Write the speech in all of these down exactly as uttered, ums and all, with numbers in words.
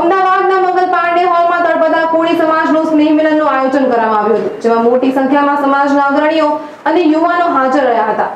અમદાવાદના મંગલ પાંડે હોલમાં તળપદા કોળી સમાજનું સ્નેહ મિલનનું આયોજન કરવામાં આવ્યું હતું, જેમાં મોટી સંખ્યામાં સમાજના અગ્રણીઓ અને યુવાનો હાજર રહ્યા હતા.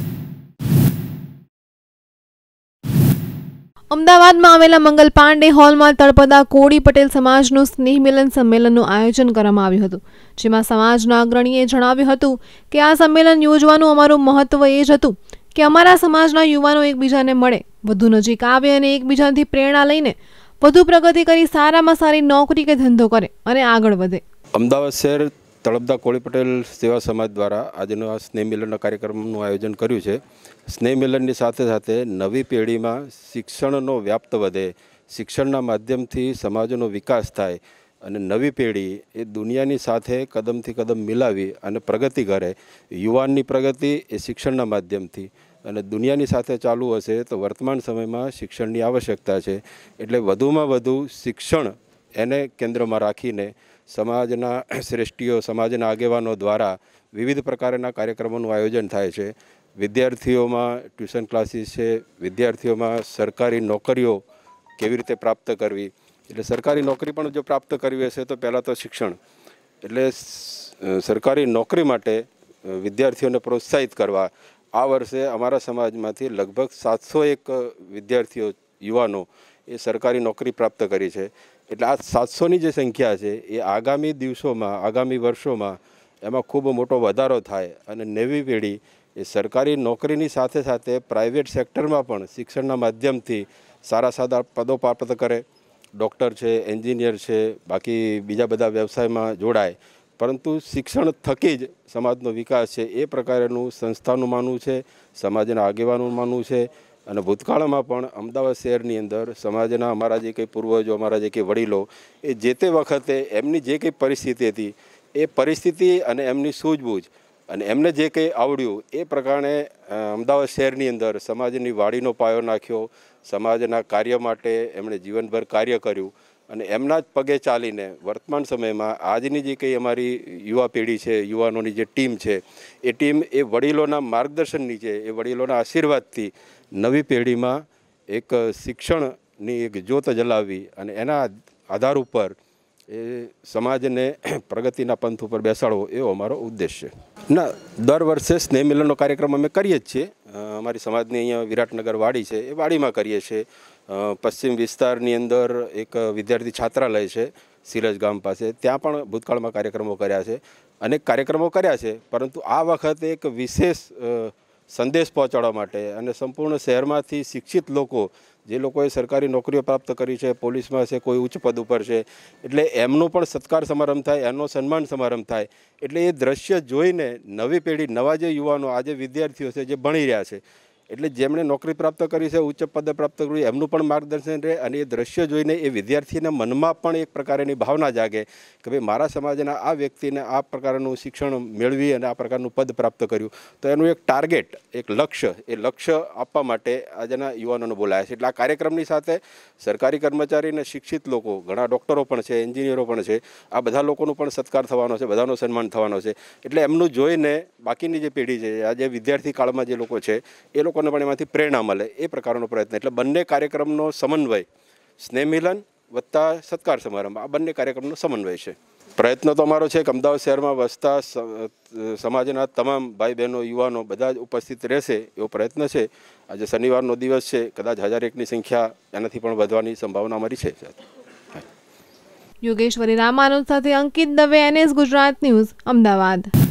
અમદાવાદમાં આવેલા મંગલ પાંડે હોલમાં તળપદા કોળી પટેલ સમાજનું સ્નેહ મિલન સંમેલનનું આયોજન કરવામાં આવ્યું હતું, જેમાં સમાજના અગ્રણીએ જણાવ્યું હતું કે આ સંમેલન યોજવાનું અમારું મહત્વ એ જ હતું કે અમારા સમાજના યુવાનો એકબીજાને મળે, વધુ નજીક આવે અને એકબીજાથી પ્રેરણા લઈને વધુ પ્રગતિ કરી સારામાં સારી નોકરી કે ધંધો કરે અને આગળ વધે. અમદાવાદ શહેર તળપદા કોળી પટેલ સેવા સમાજ દ્વારા આજનો આ સ્નેહ મિલનના કાર્યક્રમનું આયોજન કર્યું છે. સ્નેહ મિલનની સાથે સાથે નવી પેઢીમાં શિક્ષણનો વ્યાપ્ત વધે, શિક્ષણના માધ્યમથી સમાજનો વિકાસ થાય અને નવી પેઢી એ દુનિયાની સાથે કદમથી કદમ મિલાવી અને પ્રગતિ કરે. યુવાનની પ્રગતિ એ શિક્ષણના માધ્યમથી અને દુનિયાની સાથે ચાલુ હશે તો વર્તમાન સમયમાં શિક્ષણની આવશ્યકતા છે. એટલે વધુમાં વધુ શિક્ષણ એને કેન્દ્રમાં રાખીને સમાજના શ્રેષ્ઠીઓ, સમાજના આગેવાનો દ્વારા વિવિધ પ્રકારના કાર્યક્રમોનું આયોજન થાય છે. વિદ્યાર્થીઓમાં ટ્યુશન ક્લાસીસ છે, વિદ્યાર્થીઓમાં સરકારી નોકરીઓ કેવી રીતે પ્રાપ્ત કરવી, એટલે સરકારી નોકરી પણ જો પ્રાપ્ત કરવી હશે તો પહેલાં તો શિક્ષણ, એટલે સરકારી નોકરી માટે વિદ્યાર્થીઓને પ્રોત્સાહિત કરવા. આ વર્ષે અમારા સમાજમાંથી લગભગ સાતસો એક વિદ્યાર્થીઓ, યુવાનો એ સરકારી નોકરી પ્રાપ્ત કરી છે. એટલે આ સાતસોની જે સંખ્યા છે એ આગામી દિવસોમાં, આગામી વર્ષોમાં એમાં ખૂબ મોટો વધારો થાય અને નવી પેઢી એ સરકારી નોકરીની સાથે સાથે પ્રાઇવેટ સેક્ટરમાં પણ શિક્ષણના માધ્યમથી સારા સારા પદો પ્રાપ્ત કરે. ડૉક્ટર છે, એન્જિનિયર છે, બાકી બીજા બધા વ્યવસાયમાં જોડાય, પરંતુ શિક્ષણ થકી જ સમાજનો વિકાસ છે એ પ્રકારનું સંસ્થાનું માનવું છે, સમાજના આગેવાનોનું માનવું છે. અને ભૂતકાળમાં પણ અમદાવાદ શહેરની અંદર સમાજના અમારા જે કંઈ પૂર્વજો, અમારા જે કંઈ વડીલો એ જે તે વખતે એમની જે કંઈ પરિસ્થિતિ હતી એ પરિસ્થિતિ અને એમની સૂઝબૂઝ અને એમને જે કંઈ આવડ્યું એ પ્રકારે અમદાવાદ શહેરની અંદર સમાજની વાડીનો પાયો નાખ્યો. સમાજના કાર્ય માટે એમણે જીવનભર કાર્ય કર્યું અને એમના જ પગે ચાલીને વર્તમાન સમયમાં આજની જે કંઈ અમારી યુવા પેઢી છે, યુવાનોની જે ટીમ છે એ ટીમ એ વડીલોના માર્ગદર્શન નીચે, એ વડીલોના આશીર્વાદથી નવી પેઢીમાં એક શિક્ષણની એક જ્યોત જલાવી અને એના આધાર ઉપર એ સમાજને પ્રગતિના પંથ ઉપર બેસાડવો એવો અમારો ઉદ્દેશ છે. ના, દર વર્ષે સ્નેહ મિલનનો કાર્યક્રમ અમે કરીએ જ છીએ. અમારી સમાજની અહીંયા વિરાટનગર વાડી છે એ વાડીમાં કરીએ છીએ. પશ્ચિમ વિસ્તારની અંદર એક વિદ્યાર્થી છાત્રાલય છે સિરજ ગામ પાસે, ત્યાં પણ ભૂતકાળમાં કાર્યક્રમો કર્યા છે, અનેક કાર્યક્રમો કર્યા છે. પરંતુ આ વખતે એક વિશેષ સંદેશ પહોંચાડવા માટે અને સંપૂર્ણ શહેરમાંથી શિક્ષિત લોકો, જે લોકોએ સરકારી નોકરીઓ પ્રાપ્ત કરી છે, પોલીસમાં છે, કોઈ ઉચ્ચ પદ ઉપર છે, એટલે એમનો પણ સત્કાર સમારંભ થાય, એમનો સન્માન સમારંભ થાય. એટલે એ દ્રશ્ય જોઈને નવી પેઢી, નવા જે યુવાનો, આજે વિદ્યાર્થીઓ છે જે ભણી રહ્યા છે, એટલે જેમણે નોકરી પ્રાપ્ત કરી છે, ઉચ્ચ પદ પ્રાપ્ત કર્યું, એમનું પણ માર્ગદર્શન રહે અને એ દ્રશ્ય જોઈને એ વિદ્યાર્થીના મનમાં પણ એક પ્રકારની ભાવના જાગે કે ભાઈ મારા સમાજના આ વ્યક્તિને આ પ્રકારનું શિક્ષણ મેળવી અને આ પ્રકારનું પદ પ્રાપ્ત કર્યું, તો એનું એક ટાર્ગેટ, એક લક્ષ્ય, એ લક્ષ્ય આપવા માટે આજના યુવાનોને બોલાયા છે. એટલે આ કાર્યક્રમની સાથે સરકારી કર્મચારી અને શિક્ષિત લોકો, ઘણા ડૉક્ટરો પણ છે, એન્જિનિયરો પણ છે, આ બધા લોકોનો પણ સત્કાર થવાનો છે, બધાનો સન્માન થવાનો છે. એટલે એમનું જોઈને બાકીની જે પેઢી છે, આ જે વિદ્યાર્થી કાળમાં જે લોકો છે એ લોકો પણ એમાંથી પ્રેરણા મળે એ પ્રકારનો પ્રયત્ન. એટલે બંને કાર્યક્રમનો સમન્વય, સ્નેહ મિલન વત્તા સત્કાર સમારંભ, આ બંને કાર્યક્રમનો સમન્વય છે. પ્રયત્ન તો અમારો છે કે અમદાવાદ શહેરમાં વસતા સમાજના તમામ ભાઈ બહેનો, યુવાનો બધા જ ઉપસ્થિત રહેશે એવો પ્રયત્ન છે. આજે શનિવારનો દિવસ છે, કદાચ હજાર એકની સંખ્યા એનાથી પણ વધવાની સંભાવના અમારી છે. યોગેશ્વરી રામાનુજ સાથે અંકિત દવે, એનએસ ગુજરાત ન્યૂઝ, અમદાવાદ.